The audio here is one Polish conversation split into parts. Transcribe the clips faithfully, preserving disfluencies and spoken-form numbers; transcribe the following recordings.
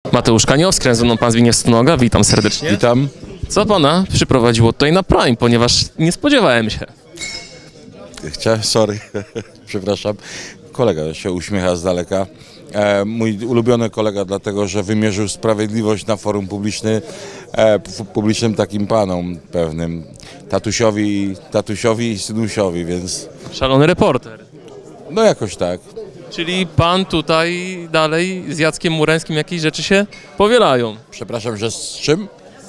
Mateusz Kaniowski, ze mną pan Zbigniew Stonoga, witam serdecznie. Witam. Co pana przyprowadziło tutaj na Prime, ponieważ nie spodziewałem się. Chciałem, sorry, przepraszam. Kolega się uśmiecha z daleka. E, mój ulubiony kolega, dlatego że wymierzył sprawiedliwość na forum publiczny, e, publicznym takim panom pewnym, tatusiowi, tatusiowi i synusiowi, więc Szalony reporter. no jakoś tak. Czyli pan tutaj dalej z Jackiem Murańskim jakieś rzeczy się powielają. Przepraszam, że z czym?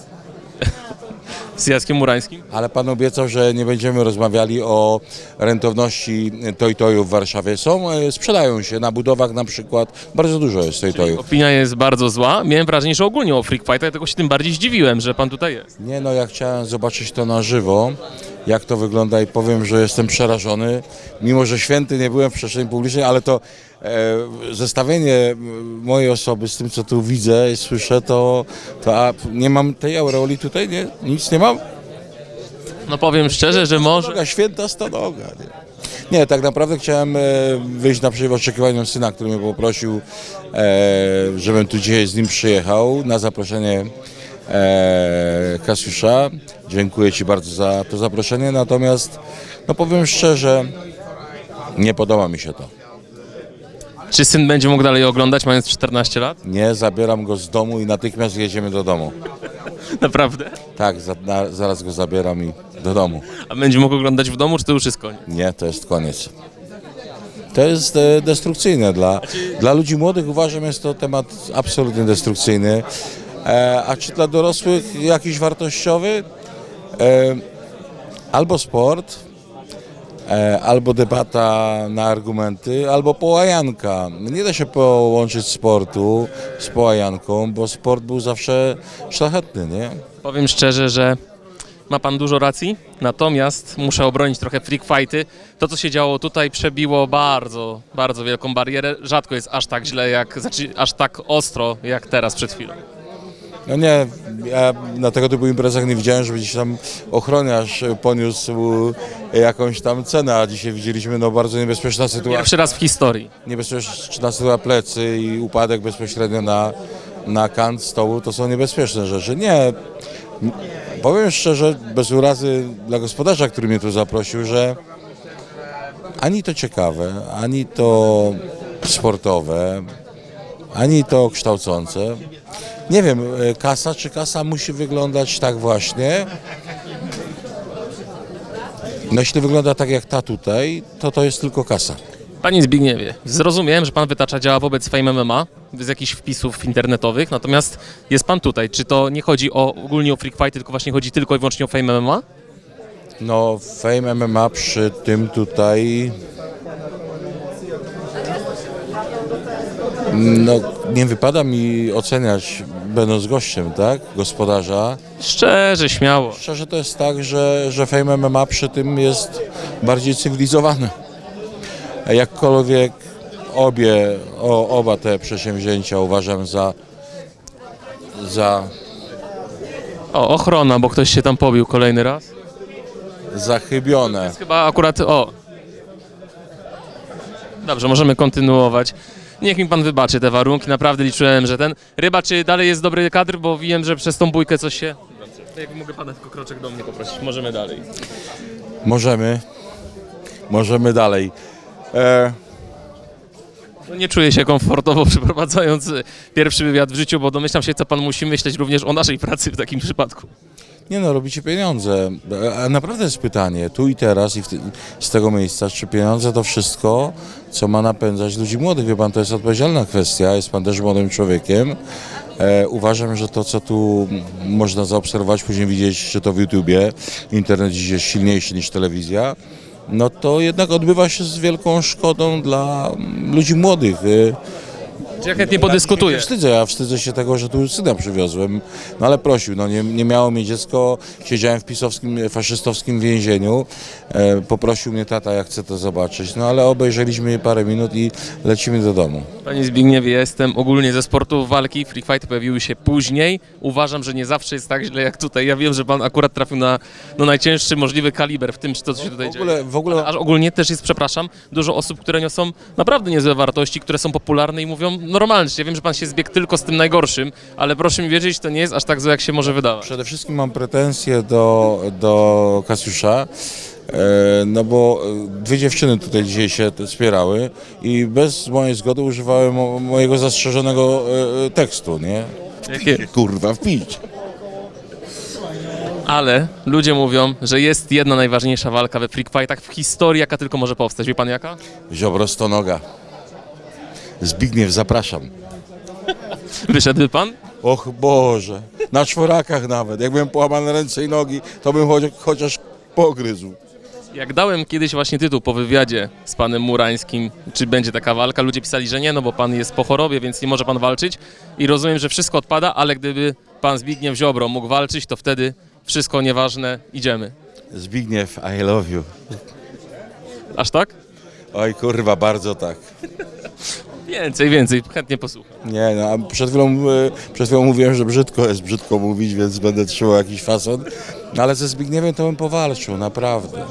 Z Jackiem Murańskim? Ale pan obiecał, że nie będziemy rozmawiali o rentowności toj-toju w Warszawie. Są, e, sprzedają się na budowach na przykład, bardzo dużo jest toj-toju. Opinia jest bardzo zła. Miałem wrażenie, że ogólnie o Freak Fightach, dlatego się tym bardziej zdziwiłem, że pan tutaj jest. Nie no, ja chciałem zobaczyć to na żywo, jak to wygląda i powiem, że jestem przerażony, mimo że święty nie byłem w przestrzeni publicznej, ale to e, zestawienie mojej osoby z tym, co tu widzę i słyszę, to, to a nie mam tej aureoli tutaj, nie? Nic nie mam? No powiem szczerze, że może... Stonoga, święta Stonoga, nie? Nie, tak naprawdę chciałem e, wyjść naprzeciw oczekiwaniom syna, który mnie poprosił, e, żebym tu dzisiaj z nim przyjechał na zaproszenie e, Kasiusza. Dziękuję Ci bardzo za to zaproszenie, natomiast no powiem szczerze, nie podoba mi się to. Czy syn będzie mógł dalej oglądać, mając czternaście lat? Nie, zabieram go z domu i natychmiast jedziemy do domu. Naprawdę? Tak, za, na, zaraz go zabieram i do domu. A będzie mógł oglądać w domu, czy to już jest koniec? Nie, to jest koniec. To jest e, destrukcyjne dla, dla ludzi młodych. Uważam, jest to temat absolutnie destrukcyjny. E, a czy dla dorosłych jakiś wartościowy? E, albo sport, e, albo debata na argumenty, albo połajanka. Nie da się połączyć sportu z połajanką, bo sport był zawsze szlachetny, nie? Powiem szczerze, że ma pan dużo racji, natomiast muszę obronić trochę freak fighty. To, co się działo tutaj, przebiło bardzo, bardzo wielką barierę. Rzadko jest aż tak źle, jak, znaczy aż tak ostro, jak teraz przed chwilą. No nie, ja na tego typu imprezach nie widziałem, żeby gdzieś tam ochroniarz poniósł jakąś tam cenę, a dzisiaj widzieliśmy no bardzo niebezpieczna sytuacja. Pierwszy raz w historii. Niebezpieczna sytuacja, plecy i upadek bezpośrednio na, na kant stołu, to są niebezpieczne rzeczy. Nie, powiem szczerze, bez urazy dla gospodarza, który mnie tu zaprosił, że ani to ciekawe, ani to sportowe, ani to kształcące. Nie wiem, kasa czy kasa musi wyglądać tak właśnie. No jeśli wygląda tak jak ta tutaj, to to jest tylko kasa. Panie Zbigniewie, zrozumiałem, że pan wytacza działa wobec Fame M M A z jakichś wpisów internetowych, natomiast jest pan tutaj. Czy to nie chodzi o, ogólnie o freak fighty, tylko właśnie chodzi tylko i wyłącznie o Fame M M A? No Fame M M A przy tym tutaj... No nie wypada mi oceniać, będąc gościem, tak, gospodarza. Szczerze, śmiało. Szczerze to jest tak, że, że Fame M M A przy tym jest bardziej cywilizowany. Jakkolwiek obie, o, oba te przedsięwzięcia uważam za, za, O, ochrona, bo ktoś się tam pobił kolejny raz. zachybione. Jest chyba akurat, o. Dobrze, możemy kontynuować. Niech mi pan wybaczy te warunki, naprawdę liczyłem, że ten... Ryba, czy dalej jest dobry kadr, bo wiem, że przez tą bójkę coś się... Dobrze, jak mogę pana tylko kroczek do mnie poprosić, możemy dalej. Możemy, możemy dalej. E, No nie czuję się komfortowo przeprowadzając pierwszy wywiad w życiu, bo domyślam się, co pan musi myśleć również o naszej pracy w takim przypadku. Nie no, robicie pieniądze. A naprawdę jest pytanie, tu i teraz i w ty, z tego miejsca, czy pieniądze to wszystko, co ma napędzać ludzi młodych? Wie pan, to jest odpowiedzialna kwestia, jest pan też młodym człowiekiem. E, uważam, że to, co tu można zaobserwować, później widzieć, czy to w YouTubie, internet dziś jest silniejszy niż telewizja, no to jednak odbywa się z wielką szkodą dla ludzi młodych. Ja chętnie podyskutuję. Ja wstydzę, ja wstydzę się tego, że tu syna przywiozłem, no ale prosił, no nie, nie miało mnie dziecko, siedziałem w pisowskim, faszystowskim więzieniu, e, poprosił mnie tata, jak chcę to zobaczyć, no ale obejrzeliśmy parę minut i lecimy do domu. Panie Zbigniewie, ja jestem ogólnie ze sportów walki, free fighty pojawiły się później, uważam, że nie zawsze jest tak źle jak tutaj, ja wiem, że pan akurat trafił na no, najcięższy możliwy kaliber w tym, co się tutaj W ogóle, dzieje. w ogóle... Aż ogólnie też jest, przepraszam, dużo osób, które niosą naprawdę niezłe wartości, które są popularne i mówią normalny. Ja wiem, że pan się zbiegł tylko z tym najgorszym, ale proszę mi wierzyć, to nie jest aż tak złe, jak się może wydawać. Przede wszystkim mam pretensje do, do Kasiusza, e, no bo dwie dziewczyny tutaj dzisiaj się te wspierały i bez mojej zgody używały mo, mojego zastrzeżonego e, tekstu, nie? Jakie? Kurwa, wpić. Ale ludzie mówią, że jest jedna najważniejsza walka we freak fightach w historii, jaka tylko może powstać. Wie pan jaka? Ziobro stonoga. Zbigniew, zapraszam. Wyszedłby pan? Och Boże, na czworakach nawet. Jakbym połamane ręce i nogi, to bym choć, chociaż pogryzł. Jak dałem kiedyś właśnie tytuł po wywiadzie z panem Murańskim, czy będzie taka walka, ludzie pisali, że nie, no bo pan jest po chorobie, więc nie może pan walczyć i rozumiem, że wszystko odpada, ale gdyby pan Zbigniew Ziobro mógł walczyć, to wtedy wszystko nieważne, idziemy. Zbigniew, I love you. Aż tak? Oj kurwa, bardzo tak. Więcej, więcej, chętnie posłucham. Nie, no, a przed chwilą, e, przed chwilą mówiłem, że brzydko jest brzydko mówić, więc będę trzymał jakiś fason. No ale ze Zbigniewem to bym powalczył, naprawdę.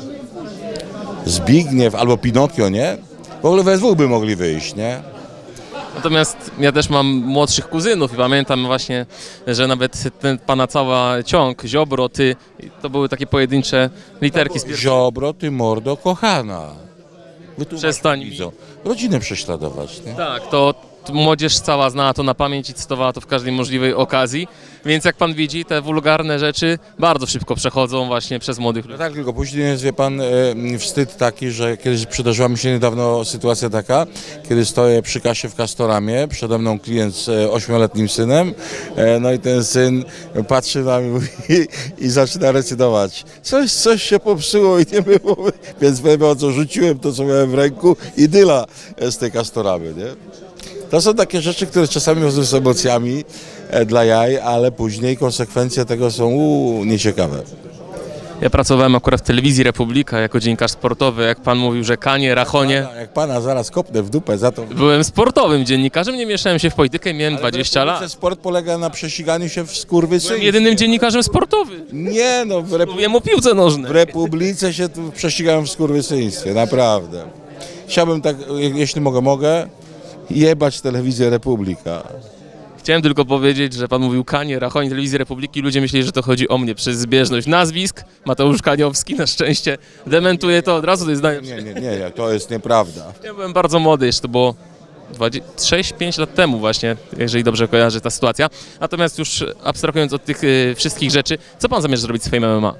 Zbigniew albo Pinokio, nie? W ogóle we dwóch by mogli wyjść, nie? Natomiast ja też mam młodszych kuzynów i pamiętam właśnie, że nawet ten pana cały ciąg, Ziobro, ty, to były takie pojedyncze literki z pierwszej. Ziobro, ty mordo, kochana. Wytłumacz Przestań mi. widzom. Rodzinę prześladować, nie? Tak, to t- młodzież cała znała to na pamięć i cytowała to w każdej możliwej okazji, więc jak pan widzi, te wulgarne rzeczy bardzo szybko przechodzą właśnie przez młodych No ludzi. tak, tylko później jest, wie pan, e, wstyd taki, że kiedyś przydarzyła mi się niedawno sytuacja taka, kiedy stoję przy kasie w Castoramie, przede mną klient z e, ośmioletnim synem, e, no i ten syn patrzy na mnie mówi, i zaczyna recytować. Coś, coś się popsuło i nie było, więc wiem o co, rzuciłem to, co miałem w ręku i dyla z tej Castoramy, nie? To są takie rzeczy, które czasami wiążą z emocjami e, dla jaj, ale później konsekwencje tego są uu, nieciekawe. Ja pracowałem akurat w telewizji Republika jako dziennikarz sportowy, jak pan mówił, że Kanie, Rachonie. Pana, jak pana zaraz kopnę w dupę za to. Byłem sportowym dziennikarzem, nie mieszałem się w politykę, miałem dwadzieścia lat. Sport polega na prześciganiu się w Byłem skurwysyństwie. jedynym dziennikarzem sportowym. Nie no, w, repu... Mówiłem o piłce w nożnej. Republice się tu prześcigają w skurwysyństwie, naprawdę. Chciałbym tak, jeśli mogę, mogę, jebać telewizję Republika. Chciałem tylko powiedzieć, że pan mówił Kanie, Rachonie, telewizji Republiki. Ludzie myśleli, że to chodzi o mnie przez zbieżność nazwisk. Mateusz Kaniowski na szczęście dementuje to od razu, to jest zdanie. Nie, nie, nie, nie, to jest nieprawda. Ja byłem bardzo młody, jeszcze to było sześć pięć lat temu właśnie, jeżeli dobrze kojarzę ta sytuacja. Natomiast już abstrahując od tych y, wszystkich rzeczy, co pan zamierza zrobić z Fame M M A?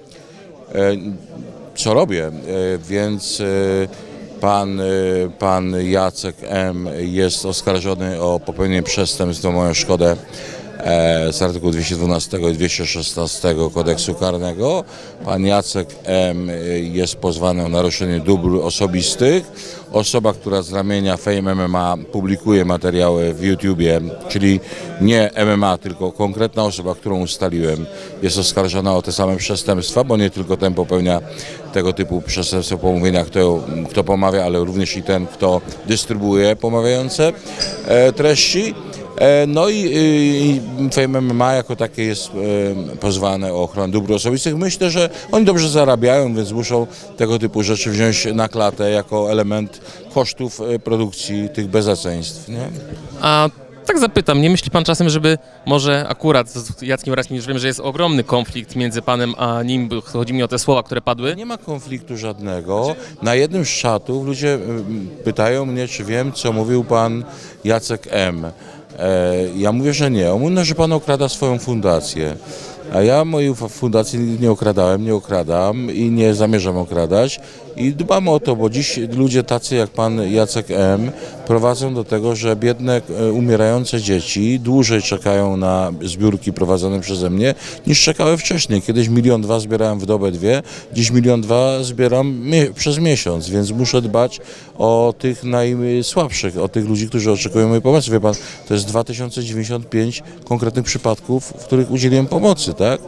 E, co robię? E, więc e, pan, e, pan Jacek M. jest oskarżony o popełnienie przestępstw na moją szkodę e, z artykułu dwieście dwunastego i dwieście szesnastego kodeksu karnego. Pan Jacek M. jest pozwany o naruszenie dóbr osobistych. Osoba, która z ramienia Fame M M A publikuje materiały w YouTubie, czyli nie M M A, tylko konkretna osoba, którą ustaliłem, jest oskarżona o te same przestępstwa, bo nie tylko ten popełnia tego typu przestępstwo pomówienia, kto, kto pomawia, ale również i ten, kto dystrybuuje pomawiające e, treści. E, no i, i Fame M M A jako takie jest e, pozwane o ochronę dóbr osobistych. Myślę, że oni dobrze zarabiają, więc muszą tego typu rzeczy wziąć na klatę jako element kosztów e, produkcji tych bezeceństw, nie? A tak zapytam, nie myśli pan czasem, żeby może akurat z Jackiem Raskim, już wiem, że jest ogromny konflikt między panem a nim, bo chodzi mi o te słowa, które padły. Nie ma konfliktu żadnego. Na jednym z czatów ludzie mm, pytają mnie, czy wiem, co mówił pan Jacek M. E, ja mówię, że nie. On mówi, że pan okrada swoją fundację. A ja mojej fundacji nie okradałem, nie okradam i nie zamierzam okradać. I dbam o to, bo dziś ludzie tacy jak pan Jacek M. prowadzą do tego, że biedne, e, umierające dzieci dłużej czekają na zbiórki prowadzone przeze mnie, niż czekały wcześniej. Kiedyś milion dwa zbierałem w dobę dwie, dziś milion dwa zbieram mie przez miesiąc, więc muszę dbać o tych najsłabszych, o tych ludzi, którzy oczekują mojej pomocy. Wie pan, to jest dwa tysiące dziewięćdziesiąt pięć konkretnych przypadków, w których udzieliłem pomocy, tak?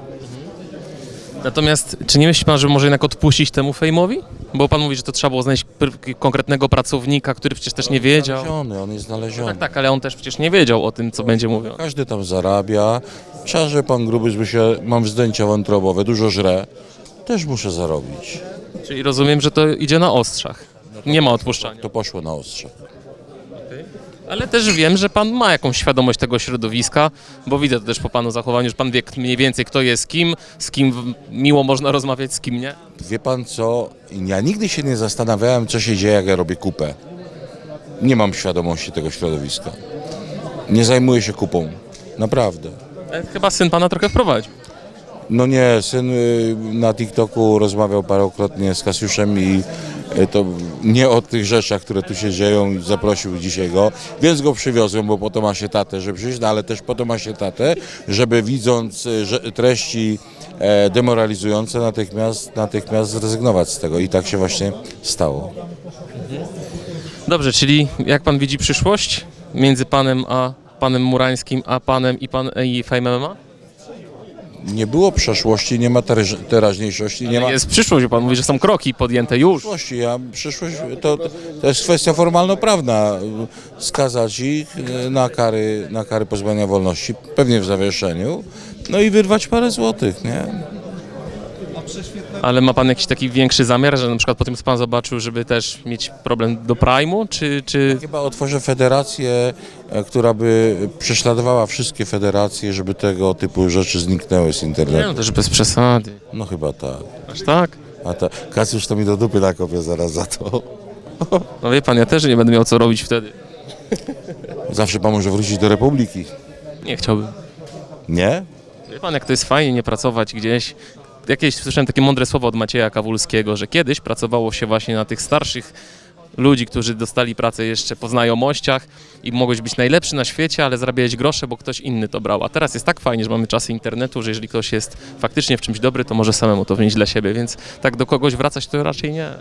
Natomiast czy nie myśli pan, że może jednak odpuścić temu Fejmowi? Bo pan mówi, że to trzeba było znaleźć pr- konkretnego pracownika, który przecież też nie wiedział. Znaleziony, on jest znaleziony. Tak, tak, ale on też przecież nie wiedział o tym, co będzie mówił. Każdy tam zarabia. Trzeba, że pan gruby, żeby się, mam zdjęcia wątrobowe, dużo żre, też muszę zarobić. Czyli rozumiem, że to idzie na ostrzach. Nie ma odpuszczania. To poszło na ostrze. Ale też wiem, że pan ma jakąś świadomość tego środowiska, bo widzę to też po panu zachowaniu, że pan wie mniej więcej kto jest kim, z kim w- miło można rozmawiać, z kim nie. Wie pan co, ja nigdy się nie zastanawiałem, co się dzieje, jak ja robię kupę. Nie mam świadomości tego środowiska. Nie zajmuję się kupą. Naprawdę. Ale chyba syn pana trochę wprowadził. No nie, syn y, na TikToku rozmawiał parokrotnie z Kasiuszem i y, to nie o tych rzeczach, które tu się dzieją, i zaprosił dzisiaj go, więc go przywiozłem, bo po to ma się tatę, żeby przyjść, no, ale też po to ma się tatę, żeby widząc y, że, treści e, demoralizujące natychmiast, natychmiast zrezygnować z tego i tak się właśnie stało. Dobrze, czyli jak pan widzi przyszłość między panem a panem Murańskim, a panem i pan i Fame M M A? Nie było przeszłości, nie ma teraź- teraźniejszości, nie ma Jest przyszłość, bo pan mówi, że są kroki podjęte już. przyszłości. Ja, przyszłość to, to jest kwestia formalno-prawna. Skazać ich na kary, na kary pozbawienia wolności, pewnie w zawieszeniu, no i wyrwać parę złotych, nie? Ale ma pan jakiś taki większy zamiar, że na przykład po tym, co pan zobaczył, żeby też mieć problem do Prime'u, czy, czy... Chyba otworzę federację, e, która by prześladowała wszystkie federacje, żeby tego typu rzeczy zniknęły z Nie, internetu. no też bez przesady. No chyba tak. Aż tak? A ta Kasiusz to mi do dupy nakopie zaraz za to. No wie pan, ja też nie będę miał co robić wtedy. Zawsze pan może wrócić do Republiki. Nie chciałbym. Nie? Wie pan, jak to jest fajnie nie pracować gdzieś. Jakieś słyszałem takie mądre słowo od Macieja Kawulskiego, że kiedyś pracowało się właśnie na tych starszych ludzi, którzy dostali pracę jeszcze po znajomościach i mogłeś być najlepszy na świecie, ale zarabiałeś grosze, bo ktoś inny to brał. A teraz jest tak fajnie, że mamy czasy internetu, że jeżeli ktoś jest faktycznie w czymś dobry, to może samemu to wnieść dla siebie, więc tak do kogoś wracać to raczej nie.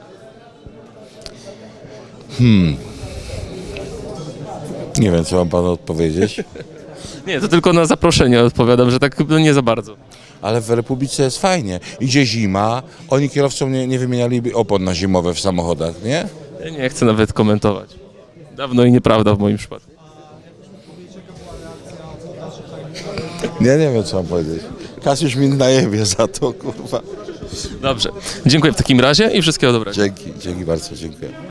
Nie wiem, co mam panu odpowiedzieć. Nie, to tylko na zaproszenie odpowiadam, że tak no nie za bardzo. Ale w Republice jest fajnie. Idzie zima, oni kierowcom nie, nie wymieniali opon na zimowe w samochodach, nie? Ja nie chcę nawet komentować. Dawno i nieprawda w moim przypadku. Ja nie wiem, co mam powiedzieć. Kasiusz mi najebie za to, kurwa. Dobrze. Dziękuję w takim razie i wszystkiego dobrego. Dzięki, dzięki bardzo, dziękuję.